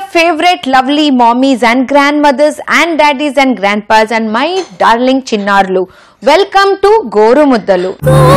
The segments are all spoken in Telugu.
favorite lovely mommies and grandmothers and daddies and grandpas and my darling chinnarlu. Welcome to Goru Muddalu.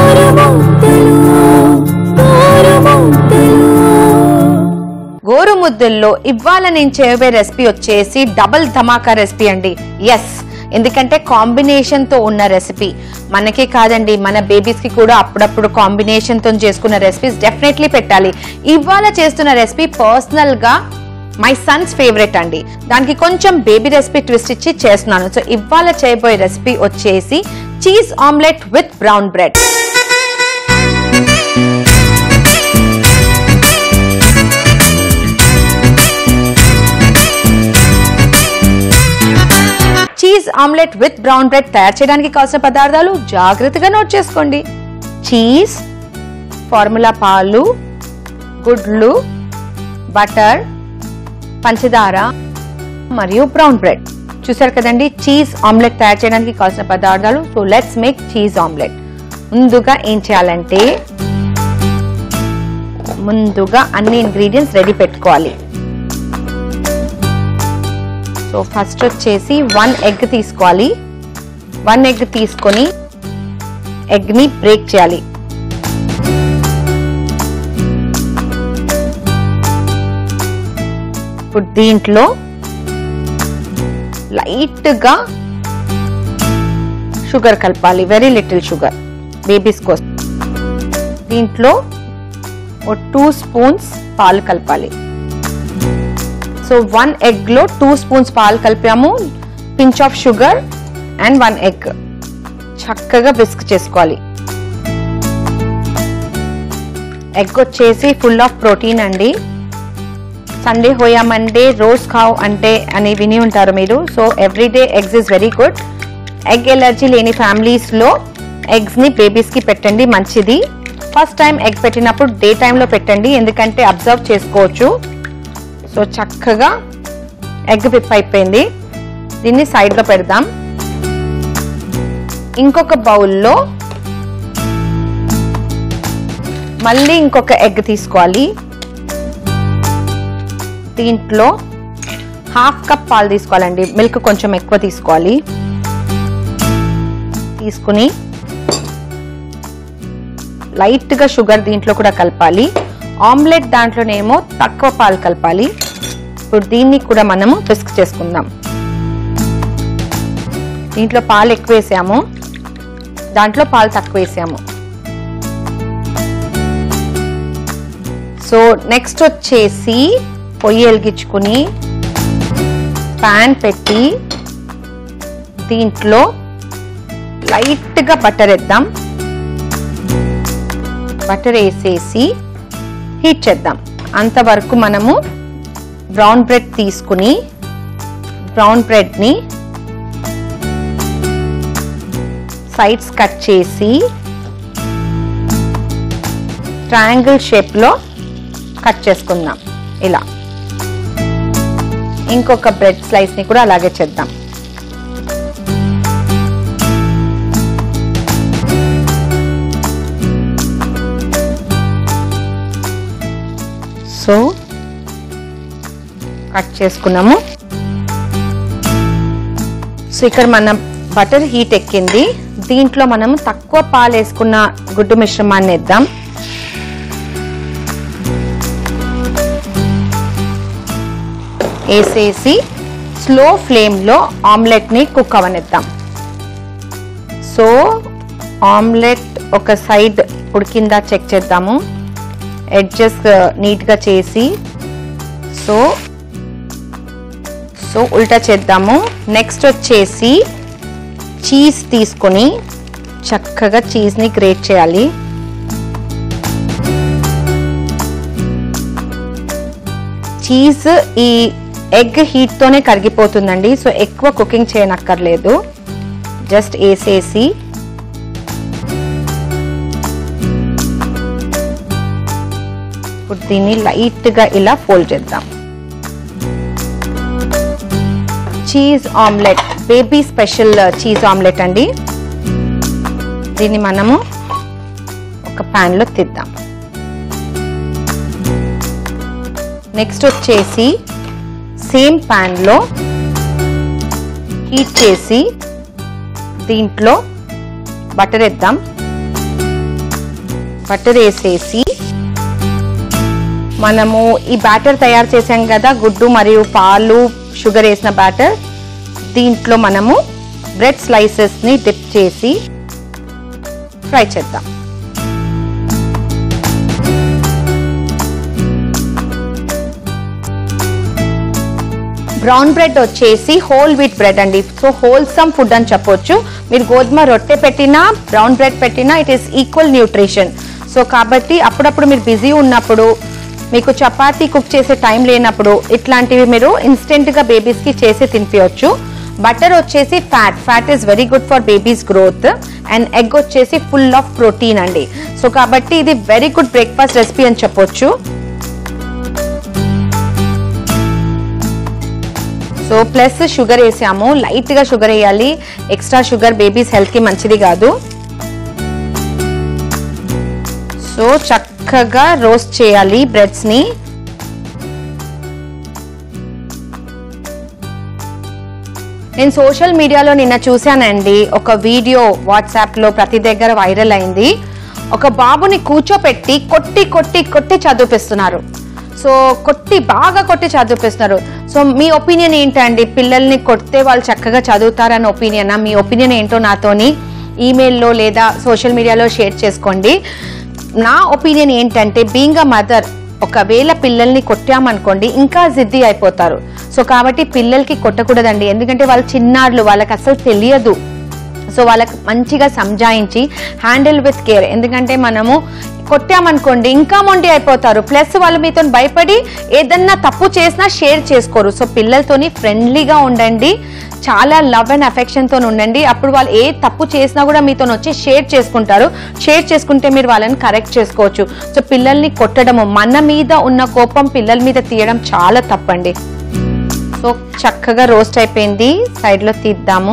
Goru Muddallo ఇవ్వాల నేను చేయబోయే రెసిపీ వచ్చేసి డబుల్ ధమాకా రెసిపీ అండి. ఎస్, ఎందుకంటే కాంబినేషన్ తో ఉన్న రెసిపీ మనకే కాదండి, మన బేబీస్ కి కూడా అప్పుడప్పుడు కాంబినేషన్ తో చేసుకున్న రెసిపీస్ డెఫినెట్లీ పెట్టాలి. ఇవాళ చేస్తున్న రెసిపీ పర్సనల్ గా మై సన్స్ ఫేవరెట్ అండి. దానికి కొంచెం బేబీ రెసిపీ ట్విస్ట్ ఇచ్చి చేస్తున్నాను. సో ఇవాళ చేయబోయే రెసిపీ వచ్చేసి cheese omelette with brown bread. Cheese omelette with brown bread తయారు చేయడానికి కావాల్సిన పదార్థాలు జాగ్రత్తగా నోట్ చేసుకోండి. చీజ్, ఫార్ములా పాలు, గుడ్లు, బటర్, పంచదార మరియు బ్రౌన్ బ్రెడ్. చూసారు కదండి చీజ్ ఆమ్లెట్ తయారు చేయడానికి కావాల్సిన పదార్థాలు. So let's make cheese omelette. ముందుగా ఏం చేయాలంటే అన్ని ఇంగ్రీడియంట్స్ రెడీ పెట్టుకోవాలి. సో ఫస్ట్ వచ్చేసి 1 ఎగ్ తీసుకోవాలి. 1 ఎగ్ తీసుకొని ఎగ్ ని బ్రేక్ చేయాలి. ఇప్పుడు దీంట్లో లైట్ గా షుగర్ కలపాలి, వెరీ లిటిల్ షుగర్ బేబీస్ కోసం. దీంట్లో 2 స్పూన్స్ పాలు కలపాలి. సో 1 ఎగ్ లో 2 స్పూన్స్ పాలు కలిపాము, pinch of sugar and 1 egg. చక్కగా విస్క్ చేసుకోవాలి. ఎగ్ వచ్చేసి ఫుల్ ఆఫ్ ప్రోటీన్ అండి. సండే హోయా మండే రోజ్ ఖావ్ అంటే అని విని ఉంటారు మీరు. So everyday eggs is very good. Egg allergy లేని ఫ్యామిలీస్ లో ఎగ్స్ ని బేబీస్ కి పెట్టండి, మంచిది. ఫస్ట్ టైం ఎగ్ పెట్టినప్పుడు డే టైంలో పెట్టండి, ఎందుకంటే అబ్జర్వ్ చేసుకోవచ్చు. సో చక్కగా ఎగ్ విప్ అయిపోయింది. దీన్ని సైడ్ లో పెడదాం. ఇంకొక బౌల్లో మళ్ళీ ఇంకొక ఎగ్ తీసుకోవాలి. దీంట్లో 1/2 కప్ పాలు తీసుకోవాలండి, మిల్క్ కొంచెం ఎక్కువ తీసుకోవాలి. తీసుకుని లైట్ గా షుగర్ దీంట్లో కూడా కలపాలి. ఆమ్లెట్ దాంట్లోనేమో తక్కువ పాలు కలపాలి. ఇప్పుడు దీన్ని కూడా మనము విస్క్ చేసుకుందాం. దీంట్లో పాలు ఎక్కువ వేసాము, దాంట్లో పాలు తక్కువ వేసాము. సో నెక్స్ట్ వచ్చేసి పొయ్యి వెలిగించుకుని ప్యాన్ పెట్టి దీంట్లో లైట్ గా బటర్ వేద్దాం. బటర్ వేసేసి హీట్ చేద్దాం. అంతవరకు మనము బ్రౌన్ బ్రెడ్ తీసుకుని బ్రౌన్ బ్రెడ్ ని సైడ్స్ కట్ చేసి ట్రయాంగిల్ షేప్ లో కట్ చేసుకుందాం. ఇలా ఇంకొక బ్రెడ్ స్లైస్ ని కూడా అలాగే చేద్దాం. సో కట్ చేసుకున్నాము. సో ఇక్కడ మన బటర్ హీట్ ఎక్కింది. దీంట్లో మనము తక్కువ పాలు వేసుకున్న గుడ్డు మిశ్రమాన్ని వేద్దాం. వేసేసి స్లో ఫ్లేమ్ లో ఆమ్లెట్ ని కుక్ అవనిద్దాం. సో ఆమ్లెట్ ఒక సైడ్ ఉడికిందా చెక్ చేద్దాము. ఎడ్జెస్ నీట్ గా చేసి సో ఉల్టా చేద్దాము. నెక్స్ట్ వచ్చేసి చీజ్ తీసుకొని చక్కగా చీజ్ ని గ్రేట్ చేయాలి. చీజ్ ఈ ఎగ్ హీట్ తోనే కరిగిపోతుందండి. సో ఎక్కువ కుకింగ్ చేయనక్కర్లేదు, జస్ట్ వేసేసి ఇప్పుడు దీన్ని లైట్ గా ఇలా ఫోల్డ్ చేద్దాం. Cheese omelette, baby special cheese omelette అండి. దీన్ని మనము ఒక ప్యాన్ లో తీద్దాం. నెక్స్ట్ వచ్చేసి సేమ్ ప్యాన్ లో హీట్ చేసి దీంట్లో బటర్ వేద్దాం. బటర్ వేసేసి మనము ఈ బ్యాటర్ తయారు చేసాం కదా, గుడ్డు మరియు పాలు షుగర్ వేసిన బ్యాటర్, దీంట్లో మనము బ్రెడ్ స్లైసెస్ ని డిప్ చేసి ఫ్రై చేద్దాం. బ్రౌన్ బ్రెడ్ వచ్చేసి హోల్ వీట్ బ్రెడ్ అండి. సో హోల్సమ్ ఫుడ్ అని చెప్పొచ్చు. మీరు గోధుమ రొట్టె పెట్టినా బ్రౌన్ బ్రెడ్ పెట్టినా it is equal nutrition. So కాబట్టి అప్పుడప్పుడు మీరు బిజీ ఉన్నప్పుడు, మీకు చపాతీ కుక్ చేసే టైం లేనప్పుడు ఇట్లాంటివి మీరు ఇన్స్టెంట్గా బేబీస్కి చేసి తినిపించవచ్చు. బటర్ వచ్చేసి fat is very good for babies growth. And egg వచ్చేసి ఫుల్ ఆఫ్ ప్రోటీన్ అండి. సో కాబట్టి ఇది వెరీ గుడ్ బ్రేక్ఫాస్ట్ రెసిపీ అని చెప్పొచ్చు. సో ప్లస్ షుగర్ వేసాము, లైట్గా షుగర్ వేయాలి. ఎక్స్ట్రా షుగర్ బేబీస్ హెల్త్కి మంచిది కాదు. సో చక్కగా రోస్ట్ చేయాలి బ్రెడ్స్ని. నేను సోషల్ మీడియాలో నిన్న చూశానండి ఒక వీడియో, వాట్సాప్లో ప్రతి దగ్గర వైరల్ అయింది. ఒక బాబుని కూర్చోపెట్టి కొట్టి కొట్టి కొట్టి చదివిపిస్తున్నారు. సో బాగా కొట్టి చదివిపిస్తున్నారు. సో మీ ఒపీనియన్ ఏంటండి? పిల్లల్ని కొడితే వాళ్ళు చక్కగా చదువుతారన్న ఒపీనియనా? మీ ఒపీనియన్ ఏంటో నాతోని ఈమెయిల్లో లేదా సోషల్ మీడియాలో షేర్ చేసుకోండి. నా ఒపీనియన్ ఏంటంటే, బీయింగ్ అ మదర్, ఒకవేళ పిల్లల్ని కొట్టామనుకోండి ఇంకా జిద్ది అయిపోతారు. సో కాబట్టి పిల్లలకి కొట్టకూడదండి, ఎందుకంటే వాళ్ళు చిన్నారులు, వాళ్ళకి అసలు తెలియదు. సో వాళ్ళకి మంచిగా సంజాయించి హ్యాండిల్ విత్ కేర్. ఎందుకంటే మనము కొట్టామనుకోండి ఇంకా మొండి అయిపోతారు. ప్లస్ వాళ్ళు మీతో భయపడి ఏదన్నా తప్పు చేసినా షేర్ చేసుకోరు. సో పిల్లలతోని ఫ్రెండ్లీగా ఉండండి, చాలా లవ్ అండ్ అఫెక్షన్తో ఉండండి. అప్పుడు వాళ్ళు ఏ తప్పు చేసినా కూడా మీతో వచ్చి షేర్ చేసుకుంటారు. షేర్ చేసుకుంటే మీరు వాళ్ళని కరెక్ట్ చేసుకోవచ్చు. సో పిల్లల్ని కొట్టడము, మన మీద ఉన్న కోపం పిల్లల మీద తీయడం చాలా తప్పండి. సో చక్కగా రోస్ట్ అయిపోయింది, సైడ్లో తీద్దాము.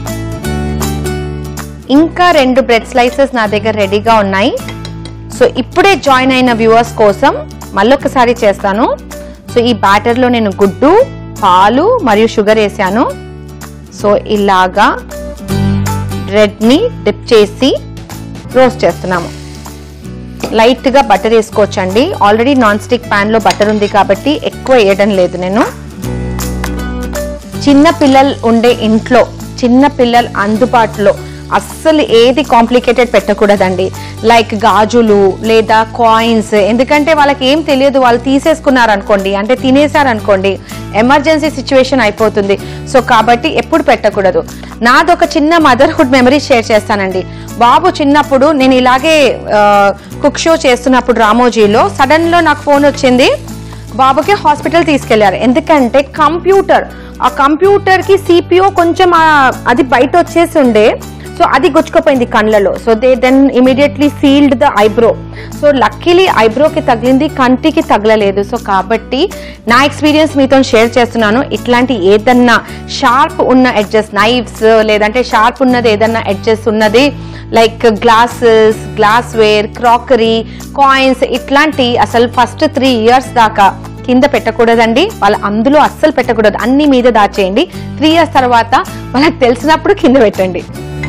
ఇంకా 2 బ్రెడ్ స్లైసెస్ నా దగ్గర రెడీగా ఉన్నాయి. సో ఇప్పుడే జాయిన్ అయిన వ్యూవర్స్ కోసం మళ్ళొకసారి చేస్తాను. సో ఈ బ్యాటర్లో నేను గుడ్డు, పాలు మరియు షుగర్ వేసాను. సో ఇలాగా బ్రెడ్ని డిప్ చేసి రోస్ట్ చేస్తున్నాము. లైట్గా బటర్ వేసుకోవచ్చండి. ఆల్రెడీ నాన్ స్టిక్ ప్యాన్లో బటర్ ఉంది కాబట్టి ఎక్కువ వేయడం లేదు నేను. చిన్న పిల్లలు ఉండే ఇంట్లో, చిన్న పిల్లలు అందుబాటులో అస్సలు ఏది కాంప్లికేటెడ్ పెట్టకూడదండి. లైక్ గాజులు లేదా కాయిన్స్, ఎందుకంటే వాళ్ళకి ఏం తెలియదు. వాళ్ళు తీసేసుకున్నారనుకోండి, అంటే తినేసారనుకోండి, ఎమర్జెన్సీ సిచ్యువేషన్ అయిపోతుంది. సో కాబట్టి ఎప్పుడు పెట్టకూడదు. నాదొక చిన్న మదర్హుడ్ మెమరీ షేర్ చేస్తానండి. బాబు చిన్నప్పుడు నేను ఇలాగే కుక్ షో చేస్తున్నప్పుడు రామోజీలో సడన్లో నాకు ఫోన్ వచ్చింది. బాబుకి హాస్పిటల్ తీసుకెళ్లారు. ఎందుకంటే ఆ కంప్యూటర్కి సిపిఓ కొంచెం అది బయట వచ్చేసి ఉండే. సో అది గుచ్చుకుపోయింది కళ్ళలో. So they then immediately sealed the eyebrow. So luckily ఐబ్రోకి తగిలింది, కంటికి తగలలేదు. సో కాబట్టి నా ఎక్స్పీరియన్స్ మీతో షేర్ చేస్తున్నాను. ఇట్లాంటి ఏదన్నా షార్ప్ ఉన్న ఎడ్జెస్, నైఫ్స్ లేదంటే షార్ప్ ఉన్నది ఏదన్నా ఎడ్జెస్ ఉన్నది, like glasses, glassware, crockery, coins, ఇట్లాంటి అసలు ఫస్ట్ 3 years దాకా కింద పెట్టకూడదండి. వాళ్ళ అందులో అస్సలు పెట్టకూడదు, అన్ని మీద దాచేయండి. 3 years తర్వాత వాళ్ళకి తెలిసినప్పుడు కింద పెట్టండి.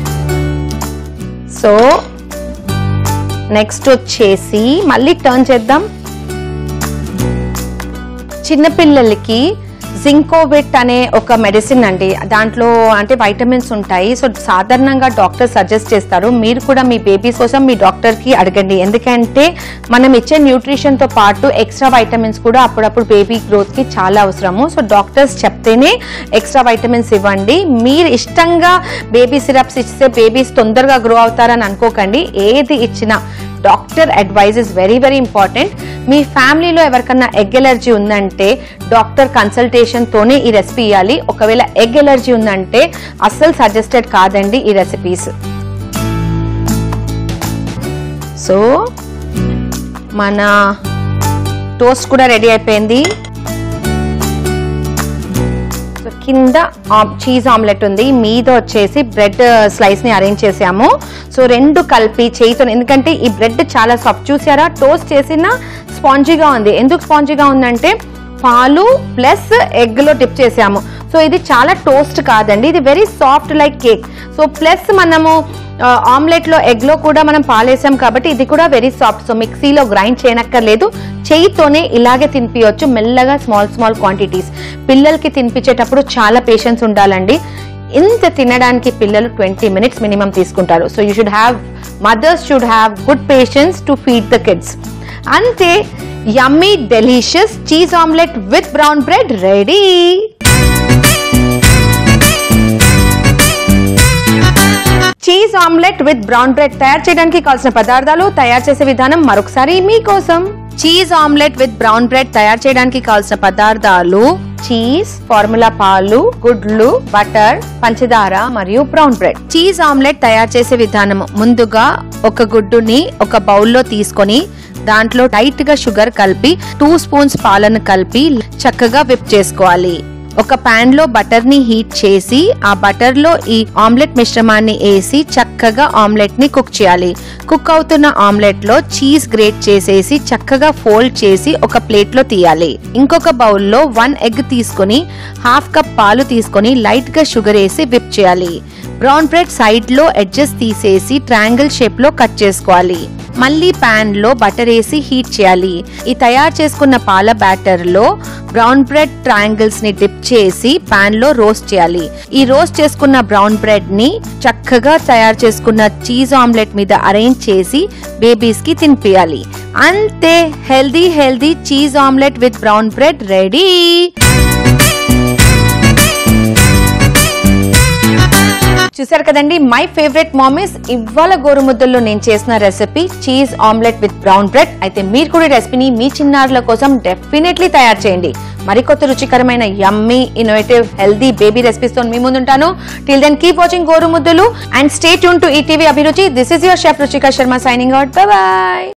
సో నెక్స్ట్ వచ్చేసి మళ్ళీ టర్న్ చేద్దాం. చిన్నపిల్లలకి జింకోవిట్ అనే ఒక మెడిసిన్ అండి. దాంట్లో అంటే వైటమిన్స్ ఉంటాయి. సో సాధారణంగా డాక్టర్ సజెస్ట్ చేస్తారు. మీరు కూడా మీ బేబీస్ కోసం మీ డాక్టర్కి అడగండి. ఎందుకంటే మనం ఇచ్చే న్యూట్రిషన్తో పాటు ఎక్స్ట్రా వైటమిన్స్ కూడా అప్పుడప్పుడు బేబీ గ్రోత్కి చాలా అవసరము. సో డాక్టర్స్ చెప్తేనే ఎక్స్ట్రా వైటమిన్స్ ఇవ్వండి. మీరు ఇష్టంగా బేబీ సిరప్స్ ఇస్తే బేబీస్ తొందరగా గ్రో అవుతారని అనుకోకండి. ఏది ఇచ్చినా doctor advice is very very important. మీ ఫ్యామిలీలో ఎవరికన్నా ఎగ్ ఎలర్జీ ఉందంటే డాక్టర్ కన్సల్టేషన్తోనే ఈ రెసిపీ ఇవ్వాలి. ఒకవేళ ఎగ్ ఎలర్జీ ఉందంటే అస్సలు సజెస్టెడ్ కాదండి ఈ రెసిపీస్. సో మన టోస్ట్ కూడా రెడీ అయిపోయింది. సో కింద చీజ్ ఆమ్లెట్ ఉంది, మీద వచ్చేసి బ్రెడ్ స్లైస్ని అరేంజ్ చేసాము. సో 2 కలిపి చేయితో, ఎందుకంటే ఈ బ్రెడ్ చాలా సాఫ్ట్, చూసారా టోస్ట్ చేసిన స్పాంజీగా ఉంది. ఎందుకు స్పాంజీగా ఉందంటే పాలు ప్లస్ ఎగ్ లో డిప్ చేసాము. సో ఇది చాలా టోస్ట్ కాదండి, ఇది very soft like cake. So plus మనము ఆమ్లెట్ లో ఎగ్ లో కూడా మనం పాలేసాం కాబట్టి ఇది కూడా వెరీ సాఫ్ట్. సో మిక్సీలో గ్రైండ్ చేయనక్కర్లేదు, చేయితోనే ఇలాగే తినిపించవచ్చు మెల్లగా స్మాల్ క్వాంటిటీస్. పిల్లలకి తినిపించేటప్పుడు చాలా పేషెన్స్ ఉండాలండి. ఇంత తినడానికి పిల్లలు 20 minutes మినిమం తీసుకుంటారు. So you should have, mothers should have good patience to feed the kids. అంతే, yummy delicious cheese omelette with brown bread ready. Cheese omelette with brown bread తయారు చేయడానికి కావాల్సిన పదార్థాలు, తయారు చేసే విధానం మరొకసారి మీకోసం. Cheese omelette with brown bread తయారు చేయడానికి కావాల్సిన పదార్థాలు: చీజ్, ఫార్ములా పాలు, గుడ్లు, బటర్, పంచదార మరియు బ్రౌన్ బ్రెడ్. చీజ్ ఆమ్లెట్ తయారు చేసే విధానం: ముందుగా ఒక గుడ్డుని ఒక బౌల్లో తీసుకొని దాంట్లో టైట్ గా షుగర్ కలిపి 2 స్పూన్స్ పాలను కలిపి చక్కగా విప్ చేసుకోవాలి. ఒక పాన్ లో బటర్ ని హీట్ చేసి ఆ బటర్ లో ఈ ఆమ్లెట్ మిశ్రమాన్ని వేసి చక్కగా ఆమ్లెట్ ని కుక్ చేయాలి. కుక్ అవుతున్న ఆమ్లెట్ లో చీజ్ గ్రేట్ చేసేసి చక్కగా ఫోల్డ్ చేసి ఒక ప్లేట్ లో తీయాలి. ఇంకొక బౌల్లో 1 ఎగ్ తీసుకుని 1/2 కప్ పాలు తీసుకుని లైట్ గా షుగర్ వేసి విప్ చేయాలి. బ్రౌన్ బ్రెడ్ సైడ్ లో ఎడ్జెస్ తీసేసి ట్రయాంగిల్ షేప్ లో కట్ చేసుకోవాలి. మళ్ళీ పాన్ లో బటర్ వేసి హీట్ చేయాలి. ఈ తయారు చేసుకున్న పాల బ్యాటర్ లో బ్రౌన్ బ్రెడ్ ట్రయాంగిల్స్ ని డిప్ చేసి పాన్ లో రోస్ట్ చేయాలి. ఈ రోస్ట్ చేసుకున్న బ్రౌన్ బ్రెడ్ ని చక్కగా తయారు చేసుకున్న చీజ్ ఆమ్లెట్ మీద అరేంజ్ చేసి బేబీస్ కి తినిపియాలి. అంతే, healthy cheese omelette with brown bread ready. చూసారు కదండి, మై ఫేవరెట్ మామీస్. ఇవాళ గోరుముద్దల్లో నేను చేసిన రెసిపీ cheese omelette with brown bread. అయితే మీరు కూడా రెసిపీని మీ చిన్నారుల కోసం డెఫినెట్లీ తయారు చేయండి. మరికొత్త రుచికరమైన yummy innovative healthy baby recipes తో మీ ముందుంటాను. Till then keep watching Gorumuddalu and stay tune to ETV Abhiruchi. This is your chef Ruchika Sharma signing out. Bye by.